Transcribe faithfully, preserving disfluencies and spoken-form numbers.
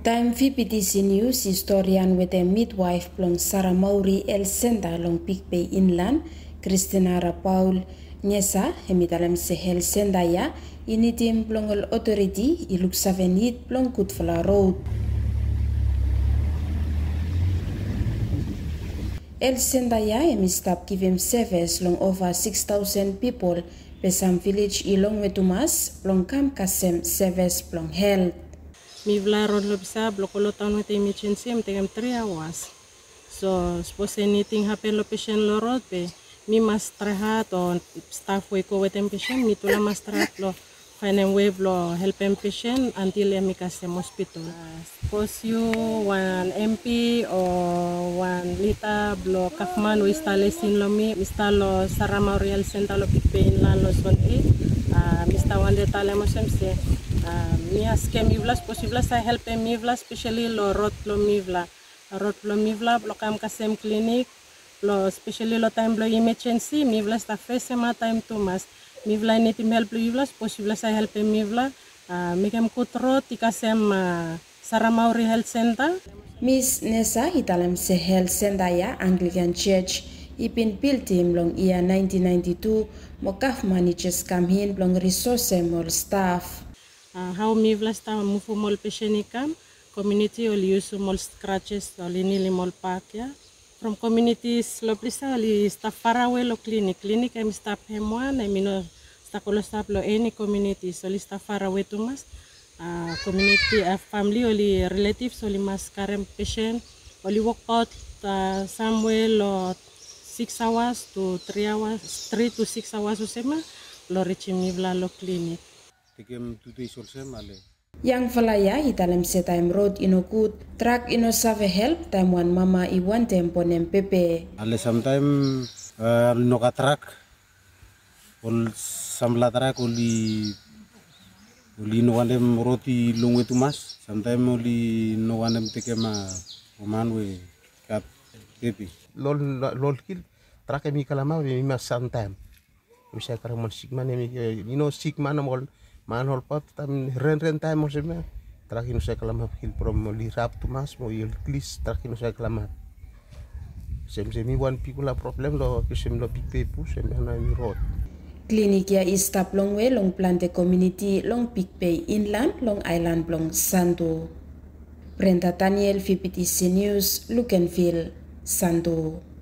Time V B T C News historian with a midwife plong Saramauri Health Centre long Bigbay inland, Christina Paul Nyesa hemidalam se Health Centre ya initim plongol authority iluk savenit plong Kutfala Road. Health Centre ya emistap give him service long over six thousand people besam village ilong wetumas plong kam kasem service plong health. Mi vla rod lo bisa blokolo town with emergency am tegam three hours. So suppose anything happen lo patient lo road pe mi mas trahat o staff we ko with patient mi tula mas trahat lo find a way lo help em patient until mi kasem hospital. Uh, suppose you one M P or one lita blo kafman we installe sin lo mi instalo Saramauri Health Centre lo Bigbay lan lo zone eight. Uh, Mister Wande tale mo semse Uh, mi aske mi vla possible sa help mi vla especially lo rot lo mi vla rot lo mi vla lo kam kasem clinic lo especially lo time lo emergency mi vla sta face ma time to mas mi vla ni tim help lo vla possible sa help mi vla uh, mi kam kutro ti kasem uh, Saramauri Health Centre. Miss Nessa italam se Health Centre ya Anglican Church ipin built him long year nineteen ninety-two mo kaf managers kam hin long resource mol staff. Uh, how mi vla sta mufu mol patient ikam community ol use mol scratches ol inili mol pak ya from communities lo plisa oli sta far away lo clinic clinic em sta hemwan em no sta kolo sta lo any communities oli sta far away to mas uh, community uh, family oli relatives oli mas karem patient oli walk out uh, somewhere lo six hours to three hours three to six hours usema lo reach mi vla lo clinic. Yang falaya italam se time road inokut track ino save help time one mama iwan tempo nem pepe. Ale sometime uh, no track ol samla track oli oli no wanem roti lungu itu mas sometime oli no wanem tekema omanwe kat pepe. Lol lol kil track mi kalama mi mas sometime. Misal karamon sigma nem you know sigma namol manhol pat tam ren ren time mo sema trakino sa kalama hil from li rap to mas mo il klis trakino sa kalama sem semi one pikula problem lo kisem lo Bigbay pu sem na mi road klinik ya istap long we long plante community long Bigbay inland long island long Santo. Brenda Daniel V B T C News Lukenville Santo.